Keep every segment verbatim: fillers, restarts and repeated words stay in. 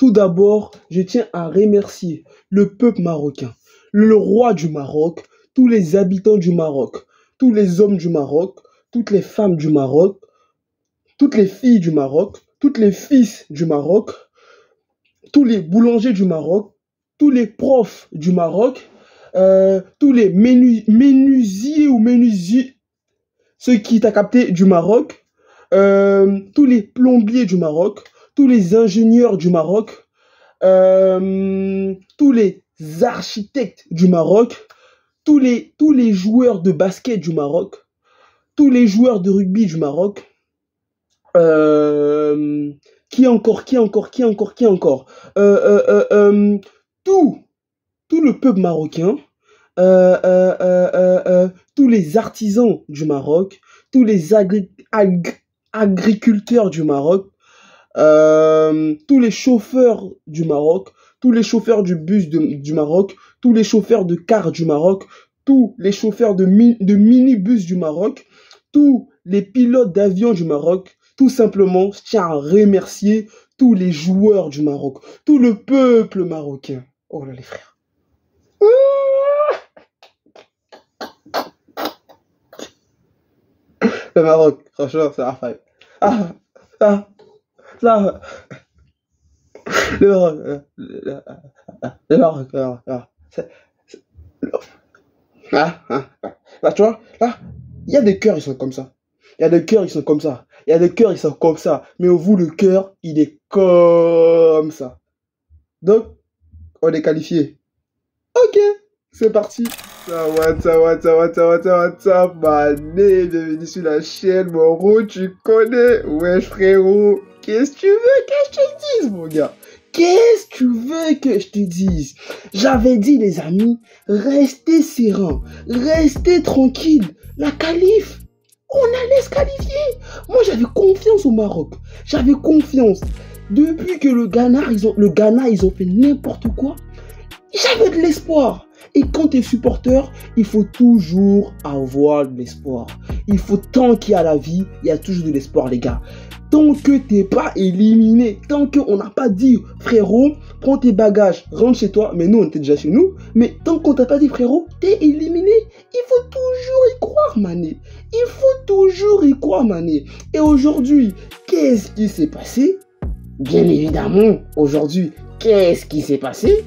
tout d'abord, je tiens à remercier le peuple marocain, le roi du Maroc, tous les habitants du Maroc, tous les hommes du Maroc, toutes les femmes du Maroc, toutes les filles du Maroc, toutes les fils du Maroc, tous les boulangers du Maroc, tous les profs du Maroc, euh, tous les menu, menuisiers ou menuisiers, ceux qui t'ont capté du Maroc, euh, tous les plombiers du Maroc, tous les ingénieurs du Maroc, euh, tous les architectes du Maroc, tous les, tous les joueurs de basket du Maroc, tous les joueurs de rugby du Maroc, euh, qui encore, qui encore, qui encore, qui encore, euh, euh, euh, euh, tout, tout le peuple marocain, euh, euh, euh, euh, euh, tous les artisans du Maroc, tous les agri ag agriculteurs du Maroc, euh, tous les chauffeurs du Maroc, tous les chauffeurs du bus de, du Maroc, tous les chauffeurs de car du Maroc, tous les chauffeurs de, mi de minibus du Maroc, tous les pilotes d'avion du Maroc. Tout simplement, je tiens à remercier tous les joueurs du Maroc, tout le peuple marocain. Oh là les frères. Le Maroc, franchement, c'est incroyable. Ah, ah, ça. Le Maroc, le, le Maroc, le Maroc, le Maroc. C'est, c'est, ah, ah, ah. Là, tu vois, là, il y a des cœurs, ils sont comme ça. Il y a des cœurs, ils sont comme ça. Il y a des cœurs, ils sont comme ça. Mais au bout, le cœur, il est comme ça. Donc, on est qualifié. Ok, c'est parti. Ça va, ça va, ça va, ça va, ça va, ça va, mané, bienvenue sur la chaîne, mon ro, tu connais. Ouais, frérot. Qu'est-ce que tu veux que je te dise, mon gars? Qu'est-ce que tu veux que je te dise? J'avais dit, les amis, restez serein, restez tranquille. La qualif, on allait se qualifier. Moi, j'avais confiance au Maroc. J'avais confiance. Depuis que le Ghana, ils ont, le Ghana, ils ont fait n'importe quoi, j'avais de l'espoir. Et quand tu es supporter, il faut toujours avoir de l'espoir. Il faut, tant qu'il y a la vie, il y a toujours de l'espoir, les gars. Tant que tu n'es pas éliminé, tant qu'on n'a pas dit, frérot, prends tes bagages, rentre chez toi. Mais nous, on était déjà chez nous. Mais tant qu'on t'a pas dit, frérot, t'es éliminé. Il faut toujours y croire, mané. Il faut toujours y croire, mané. Et aujourd'hui, qu'est-ce qui s'est passé? Bien évidemment, aujourd'hui, qu'est-ce qui s'est passé?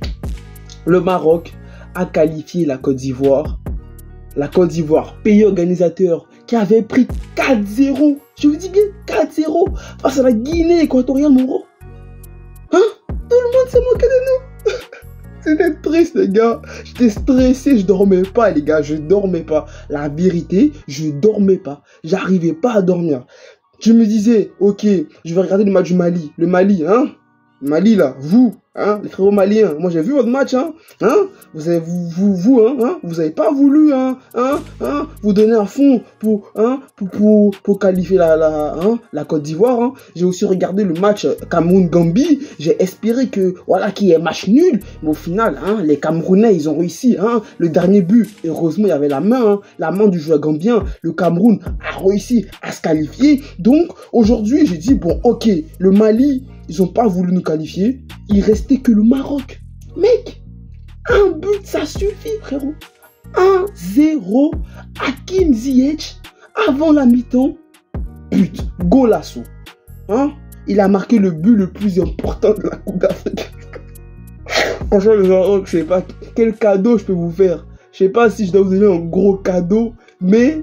Le Maroc a qualifié la Côte d'Ivoire. La Côte d'Ivoire, pays organisateur, qui avait pris quatre zéro. Je vous dis bien quatre zéro face à la Guinée équatoriale, mon gros. Hein? Tout le monde s'est moqué de nous. C'était triste, les gars. J'étais stressé, je dormais pas, les gars. Je dormais pas. La vérité, je dormais pas. J'arrivais pas à dormir. Je me disais, ok, je vais regarder le match du Mali. Le Mali, hein? Mali, là, vous, hein, les frérots maliens, moi j'ai vu votre match, hein, hein, vous avez, vous, vous, vous, hein, hein, vous avez pas voulu, hein, hein, hein, vous donner à fond pour, hein, pour, pour, pour qualifier la, la, hein, la Côte d'Ivoire, hein. J'ai aussi regardé le match Cameroun-Gambie, j'ai espéré que, voilà, qu'il y ait match nul, mais au final, hein, les Camerounais, ils ont réussi, hein, le dernier but, heureusement, il y avait la main, hein, la main du joueur gambien, le Cameroun a réussi à se qualifier, donc, aujourd'hui, j'ai dit, bon, ok, le Mali, ils n'ont pas voulu nous qualifier. Il restait que le Maroc. Mec, un but, ça suffit, frérot. un zéro. Hakim Ziyech, avant la mi-temps, but, golasso. Hein? Il a marqué le but le plus important de la Coupe d'Afrique. Franchement, le Maroc, je sais pas quel cadeau je peux vous faire. Je sais pas si je dois vous donner un gros cadeau, mais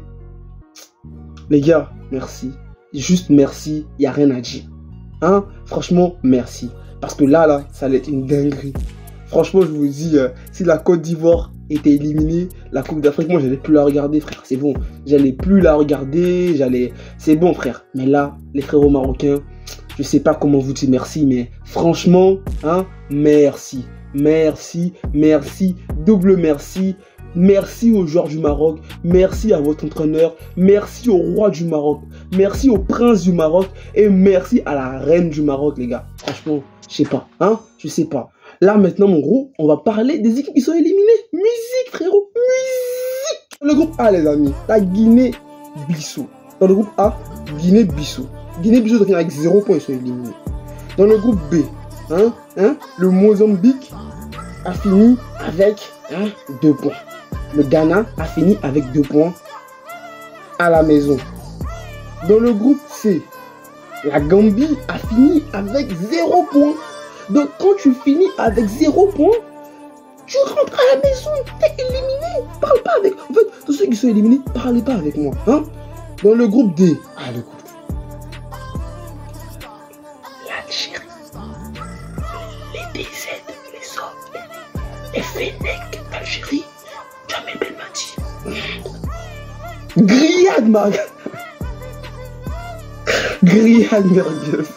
les gars, merci. Juste merci, il n'y a rien à dire. Hein? Franchement, merci. Parce que là, là, ça allait être une dinguerie. Franchement, je vous dis, euh, si la Côte d'Ivoire était éliminée, la Coupe d'Afrique, moi, j'allais plus la regarder, frère. C'est bon. J'allais plus la regarder. J'allais. C'est bon, frère. Mais là, les frérots marocains, je sais pas comment vous dire merci, mais franchement, hein, merci. Merci, merci, double merci. Merci aux joueurs du Maroc, merci à votre entraîneur, merci au roi du Maroc, merci au prince du Maroc et merci à la reine du Maroc, les gars. Franchement, je sais pas, hein, je sais pas. Là, maintenant, mon gros, on va parler des équipes qui sont éliminées. Musique, frérot, musique. Dans le groupe A, les amis, la Guinée-Bissau. Dans le groupe A, Guinée-Bissau. Guinée-Bissau devient avec zéro point, ils sont éliminés. Dans le groupe B, hein, hein, le Mozambique a fini avec hein, deux points. Le Ghana a fini avec deux points à la maison. Dans le groupe C, la Gambie a fini avec zéro point. Donc quand tu finis avec zéro point, tu rentres à la maison, t'es éliminé. Parle pas avec... En fait, tous ceux qui sont éliminés, parlez pas avec moi. Hein? Dans le groupe D, ah le groupe D, l'Algérie, les D Z, les O, les Fennecs d'Algérie, Jamel Belmadi. Grillade, man. Grillade mergueuse.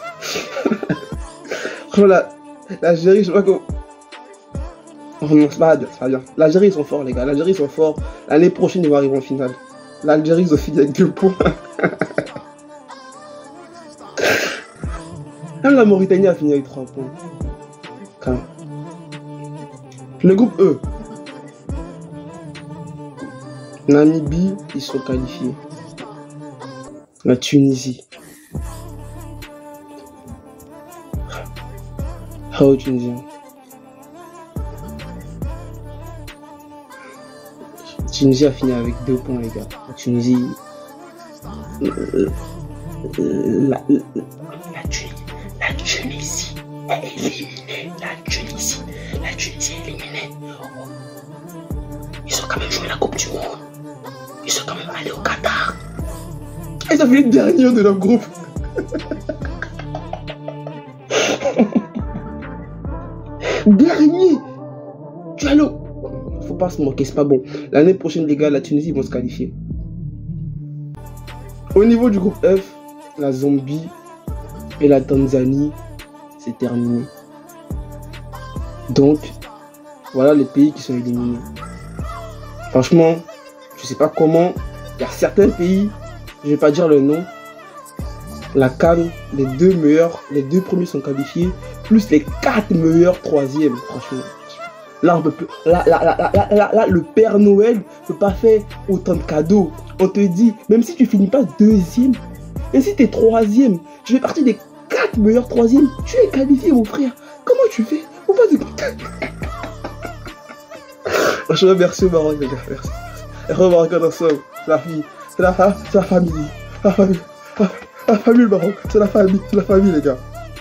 Voilà, l'Algérie, je sais pas comment... Oh non, c'est pas bien, c'est pas bien. L'Algérie, ils sont forts, les gars. L'Algérie, ils sont forts. L'année prochaine, ils vont arriver en finale. L'Algérie, ils ont fini avec deux points. Même la Mauritanie a fini avec trois points. Quand même. Le groupe E. Namibie, ils sont qualifiés. La Tunisie. Oh, Tunisien. Tunisie a fini avec deux points, les gars. La Tunisie. Euh, la, la, la, Tunisie, la Tunisie est éliminée. La Tunisie. La Tunisie est éliminée. Ils ont quand même joué la Coupe du Monde. Ils sont quand même allés au Qatar. Et ça fait le dernier de leur groupe. Dernier. Tu as le... Faut pas se moquer, c'est pas bon. L'année prochaine, les gars, la Tunisie vont se qualifier. Au niveau du groupe F, la Zambie et la Tanzanie, c'est terminé. Donc, voilà les pays qui sont éliminés. Franchement, je sais pas comment. Il y a certains pays, je vais pas dire le nom. La CAN, les deux meilleurs, les deux premiers sont qualifiés, plus les quatre meilleurs troisièmes, franchement. Là, on peut plus, là, là, là, là, là, là, là, le Père Noël ne peut pas faire autant de cadeaux. On te dit, même si tu finis pas deuxième, même si tu es troisième, tu fais partie des quatre meilleurs troisièmes, tu es qualifié, mon frère. Comment tu fais? Faut pas te... Franchement, merci au Maroc, les gars, merci. Merci au Maroc ensemble. C'est la fille, c'est la, c'est la famille, la famille, la famille, le Maroc, c'est la famille, c'est la famille, les gars.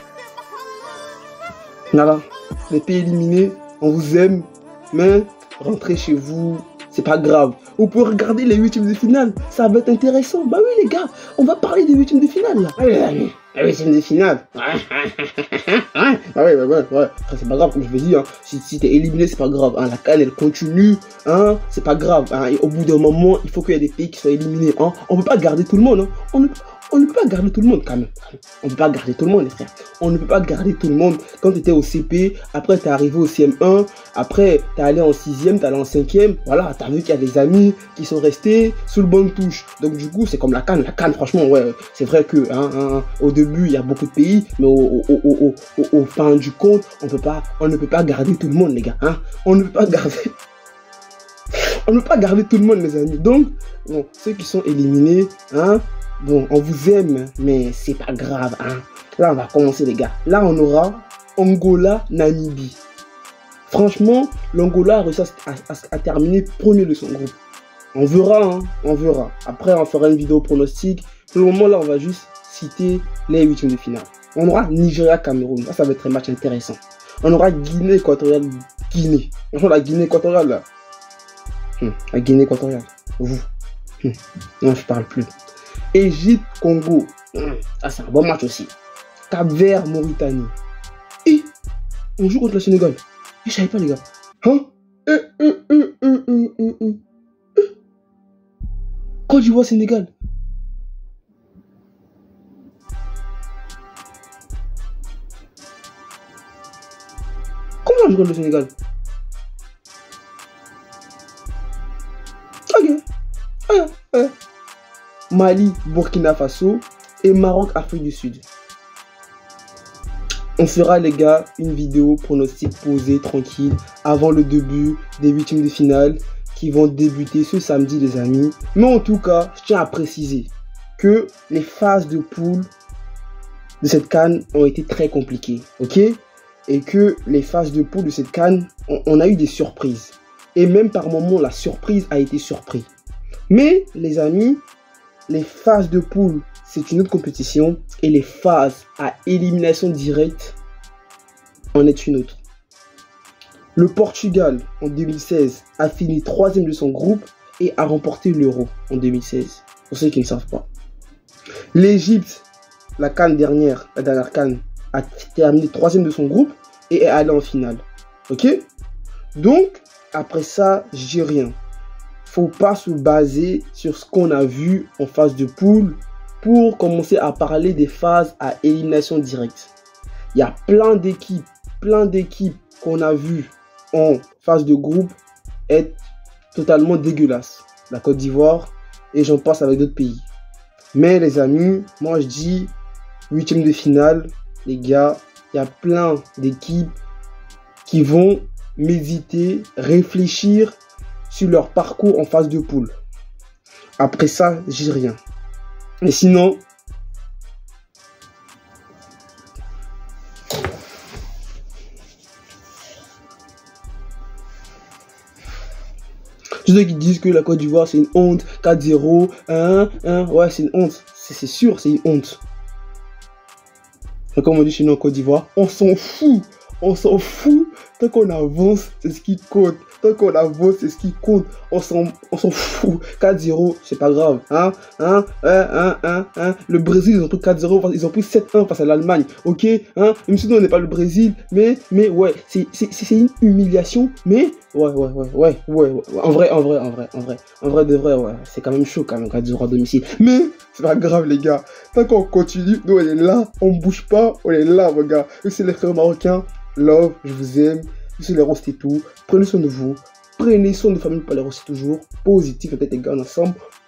Voilà, les pays éliminés. On vous aime, mais rentrez chez vous, c'est pas grave. Vous pouvez regarder les huitièmes de finale, ça va être intéressant. Bah oui les gars, on va parler des huitièmes de finale là. Allez les amis, les huitièmes de finale. Ah ouais, ouais, ouais, ouais. C'est pas grave comme je vous dis, hein. Si, si t'es éliminé, c'est pas grave. Hein. La CAN elle continue, hein. C'est pas grave. Hein. Et au bout d'un moment, il faut qu'il y ait des pays qui soient éliminés. Hein. On peut pas garder tout le monde. Hein. On ne... On ne peut pas garder tout le monde quand même. On ne peut pas garder tout le monde, les frères. On ne peut pas garder tout le monde. Quand tu étais au C P, après tu es arrivé au C M un, après tu es allé en sixième, tu es allé en cinquième. Voilà, tu as vu qu'il y a des amis qui sont restés sous le bon touche. Donc du coup, c'est comme la CAN. La CAN, franchement, ouais, c'est vrai que hein, hein, au début, il y a beaucoup de pays, mais au, au, au, au, au, au fin du compte, on, peut pas, on ne peut pas garder tout le monde, les gars. Hein. On ne peut pas garder... On ne peut pas garder tout le monde, les amis. Donc, bon, ceux qui sont éliminés, hein, bon, on vous aime, mais c'est pas grave, hein. Là, on va commencer, les gars. Là, on aura Angola, Namibie. Franchement, l'Angola a réussi à, à, à terminer premier de son groupe. On verra, hein, on verra. Après, on fera une vidéo pronostic. Pour le moment, là, on va juste citer les huitièmes de finale. On aura Nigeria-Cameroun. Ça, ça va être un match intéressant. On aura Guinée équatoriale, Guinée. Franchement, la Guinée équatoriale, là. Hum, la Guinée équatoriale. Vous. Hum. Non, je parle plus. Égypte, Congo. Hum. Ah, c'est un bon match aussi. Cap-Vert, Mauritanie. Et on joue contre le Sénégal. Je savais pas, les gars. Hein? Euh, euh, euh, euh, euh, euh, euh. Côte d'Ivoire, Sénégal. Comment on joue contre le Sénégal? Ok. Ah, ah. Mali, Burkina Faso et Maroc, Afrique du Sud. On fera, les gars, une vidéo pronostic posée, tranquille, avant le début des huitièmes de finale qui vont débuter ce samedi, les amis. Mais en tout cas, je tiens à préciser que les phases de poule de cette CAN ont été très compliquées, ok? et que les phases de poule de cette CAN, on, on a eu des surprises. Et même par moments, la surprise a été surprise. Mais les amis, les phases de poule, c'est une autre compétition. Et les phases à élimination directe en est une autre. Le Portugal, en deux mille seize, a fini troisième de son groupe et a remporté l'Euro en deux mille seize. Pour ceux qui ne savent pas. L'Égypte, la CAN dernière, la dernière CAN, a terminé troisième de son groupe et est allé en finale. Ok? Donc, après ça, je dis rien. Faut pas se baser sur ce qu'on a vu en phase de poule pour commencer à parler des phases à élimination directe. Il y a plein d'équipes, plein d'équipes qu'on a vues en phase de groupe être totalement dégueulasses. La Côte d'Ivoire et j'en passe avec d'autres pays. Mais les amis, moi je dis huitième de finale, les gars, il y a plein d'équipes qui vont méditer, réfléchir sur leur parcours en phase de poule. Après ça, je dis rien. Mais sinon, ceux qui disent que la Côte d'Ivoire c'est une honte, quatre zéro, un, un, ouais c'est une honte, c'est sûr c'est une honte. Et comme on dit chez nous en Côte d'Ivoire, on s'en fout, on s'en fout, tant qu'on avance c'est ce qui compte, tant qu'on avance c'est ce qui compte, on s'en fout, quatre zéro c'est pas grave, hein, hein, hein, hein, hein, le Brésil ils ont pris quatre zéro, ils ont pris sept un face à l'Allemagne, ok, hein, même si nous on n'est pas le Brésil, mais, mais ouais, c'est une humiliation, mais ouais, ouais, ouais, ouais, ouais, ouais, en vrai, en vrai, en vrai, en vrai, en vrai de vrai, ouais, c'est quand même chaud quand même, quatre zéro à domicile, mais c'est pas grave les gars, tant qu'on continue, nous on est là, on bouge pas, on est là mon gars, c'est les frères marocains, love, je vous aime, je suis les rostes et tout, prenez soin de vous, prenez soin de famille pour les rostes toujours, positif, peut-être les gars ensemble,